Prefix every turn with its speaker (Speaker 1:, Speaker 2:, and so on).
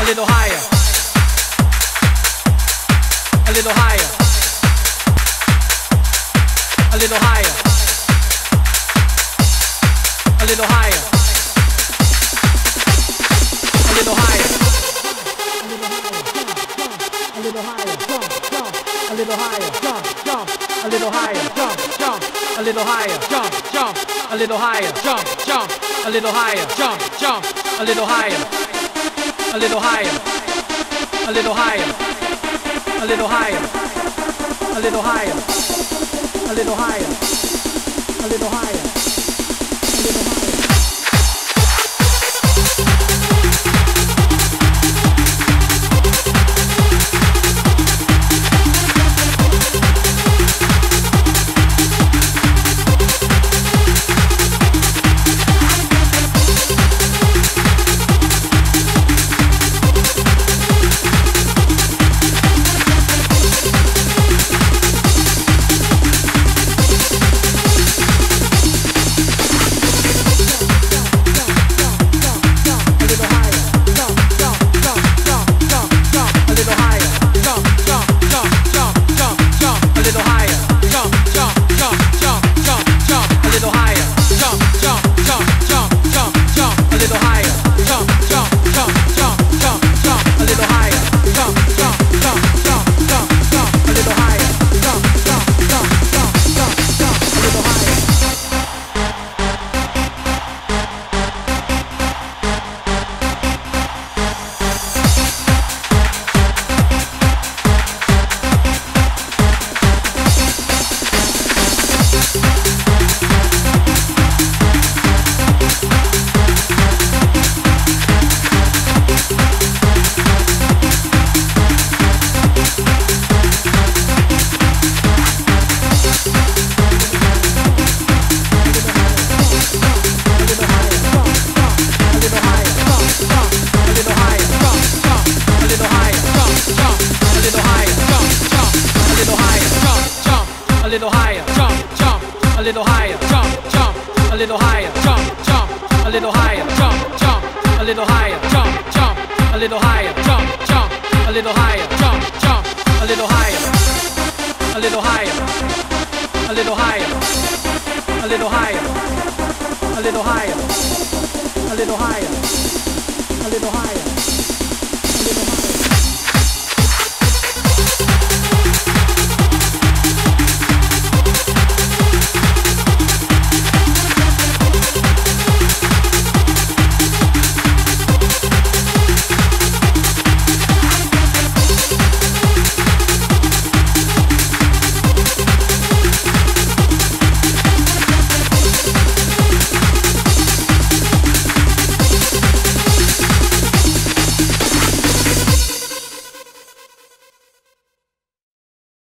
Speaker 1: little higher, a little higher, a little higher, a little higher, a little higher, a little higher, jump, a little higher, jump, a little higher, jump, a little higher, jump, a little higher, jump, a little higher, jump, a little higher, a little higher, a little higher, a little higher, a little higher, a little higher, a little higher, a little higher. A little higher, jump, a little higher, jump, a little higher, jump, a little higher, jump, a little higher, jump, a little higher, jump, a little higher, jump, a little higher, a little higher, a little higher, a little higher, a little higher, a little higher, a little higher.